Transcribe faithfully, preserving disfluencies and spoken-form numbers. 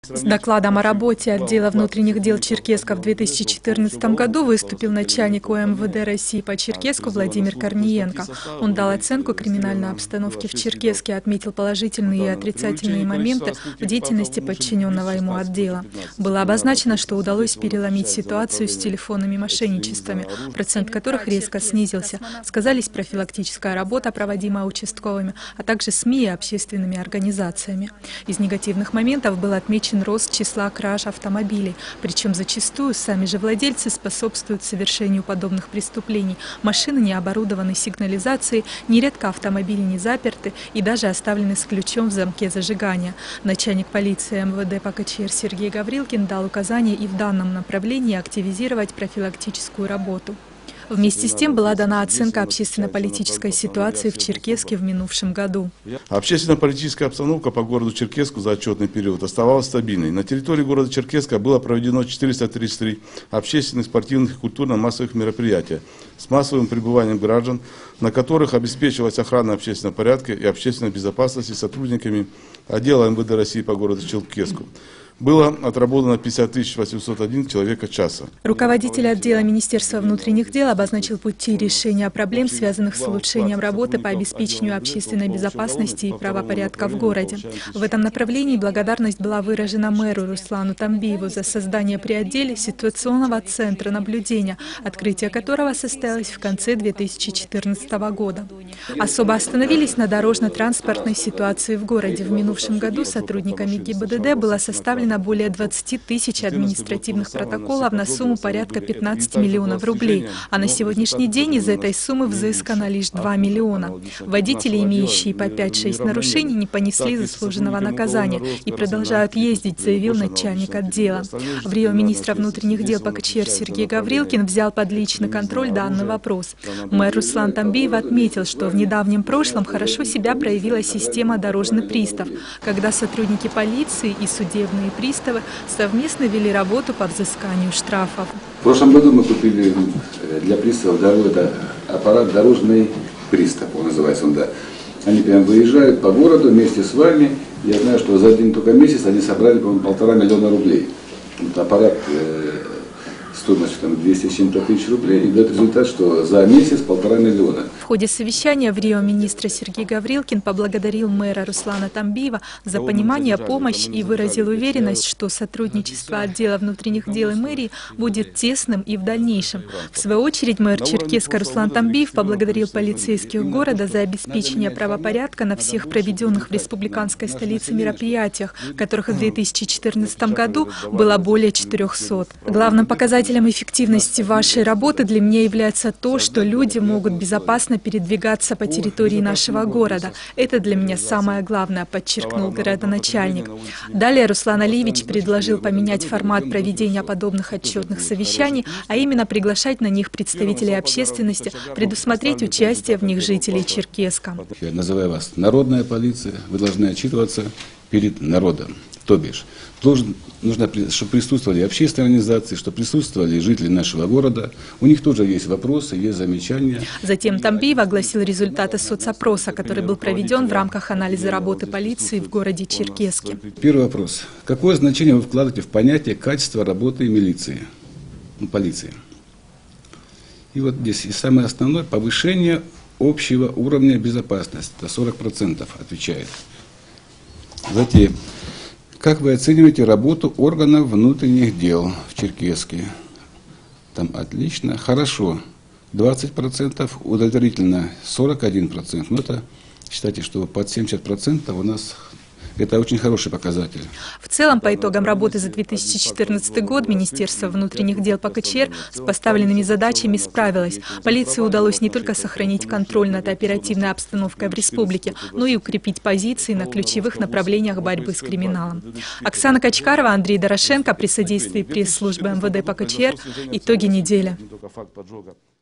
С докладом о работе отдела внутренних дел Черкеска в две тысячи четырнадцатом году выступил начальник У эм вэ дэ России по Черкеску Владимир Корниенко. Он дал оценку криминальной обстановке в Черкеске, отметил положительные и отрицательные моменты в деятельности подчиненного ему отдела. Было обозначено, что удалось переломить ситуацию с телефонными мошенничествами, процент которых резко снизился. Сказались профилактическая работа, проводимая участковыми, а также СМИ и общественными организациями. Из негативных моментов был отмечен рост числа краж автомобилей, причем зачастую сами же владельцы способствуют совершению подобных преступлений. Машины не оборудованы сигнализацией, нередко автомобили не заперты и даже оставлены с ключом в замке зажигания. Начальник полиции эм вэ дэ по ка че эр Сергей Гаврилкин дал указания и в данном направлении активизировать профилактическую работу. Вместе с тем была дана оценка общественно-политической ситуации в Черкеске в минувшем году. Общественно-политическая обстановка по городу Черкеску за отчетный период оставалась стабильной. На территории города Черкеска было проведено четыреста тридцать три общественных, спортивных и культурно-массовых мероприятия с массовым пребыванием граждан, на которых обеспечивалась охрана общественного порядка и общественной безопасности сотрудниками отдела эм вэ дэ России по городу Черкеску. Было отработано пятьдесят тысяч восемьсот один человека часа. Руководитель отдела Министерства внутренних дел обозначил пути решения проблем, связанных с улучшением работы по обеспечению общественной безопасности и правопорядка в городе. В этом направлении благодарность была выражена мэру Руслану Тамбиеву за создание при отделе ситуационного центра наблюдения, открытие которого состоялось в конце две тысячи четырнадцатого года. Особо остановились на дорожно-транспортной ситуации в городе. В минувшем году сотрудниками гэ и бэ дэ дэ было составлено более двадцати тысяч административных протоколов на сумму порядка пятнадцати миллионов рублей, а на сегодняшний день из этой суммы взыскано лишь два миллиона. Водители, имеющие по пять-шесть нарушений, не понесли заслуженного наказания и продолжают ездить, заявил начальник отдела. В Рио министра внутренних дел по ка че эр Сергей Гаврилкин взял под личный контроль данный вопрос. Мэр Руслан Тамбиев отметил, что в недавнем прошлом хорошо себя проявила система «Дорожный пристав», когда сотрудники полиции и судебные приставы совместно вели работу по взысканию штрафов. В прошлом году мы купили для приставов это аппарат «Дорожный пристав», он называется он, да. Они прям выезжают по городу вместе с вами. Я знаю, что за один только месяц они собрали, по-моему, полтора миллиона рублей. Вот аппарат э, стоимостью там двести с чем-то тысяч рублей, и дает результат, что за месяц полтора миллиона. В ходе совещания в Рио министра Сергей Гаврилкин поблагодарил мэра Руслана Тамбиева за понимание, помощь и выразил уверенность, что сотрудничество отдела внутренних дел и мэрии будет тесным и в дальнейшем. В свою очередь мэр Черкеска Руслан Тамбиев поблагодарил полицейских города за обеспечение правопорядка на всех проведенных в республиканской столице мероприятиях, которых в две тысячи четырнадцатом году было более четырёхсот. Главным показателем эффективности вашей работы для меня является то, что люди могут безопасно передвигаться по территории нашего города. Это для меня самое главное, подчеркнул городоначальник. Далее Руслан Алиевич предложил поменять формат проведения подобных отчетных совещаний, а именно приглашать на них представителей общественности, предусмотреть участие в них жителей Черкеска. Я называю вас народная полиция, вы должны отчитываться перед народом. То бишь, должен, нужно, чтобы присутствовали общественные организации, чтобы присутствовали жители нашего города. У них тоже есть вопросы, есть замечания. Затем Тамбиев огласил результаты соцопроса, который был проведен в рамках анализа работы полиции в городе Черкеске. Первый вопрос. Какое значение вы вкладываете в понятие качества работы милиции, ну, полиции? И вот здесь и самое основное – повышение общего уровня безопасности. Это сорок процентов отвечает. Затем. Как вы оцениваете работу органов внутренних дел в Черкеске? Там отлично, хорошо, двадцать процентов, удовлетворительно сорок один процент. Но это, считайте, что под семьдесят процентов у нас это очень хороший показатель. В целом, по итогам работы за две тысячи четырнадцатый год Министерство внутренних дел по ка че эр с поставленными задачами справилось. Полиции удалось не только сохранить контроль над оперативной обстановкой в республике, но и укрепить позиции на ключевых направлениях борьбы с криминалом. Оксана Качкарова, Андрей Дорошенко при содействии пресс-службы эм вэ дэ по ка че эр. Итоги недели.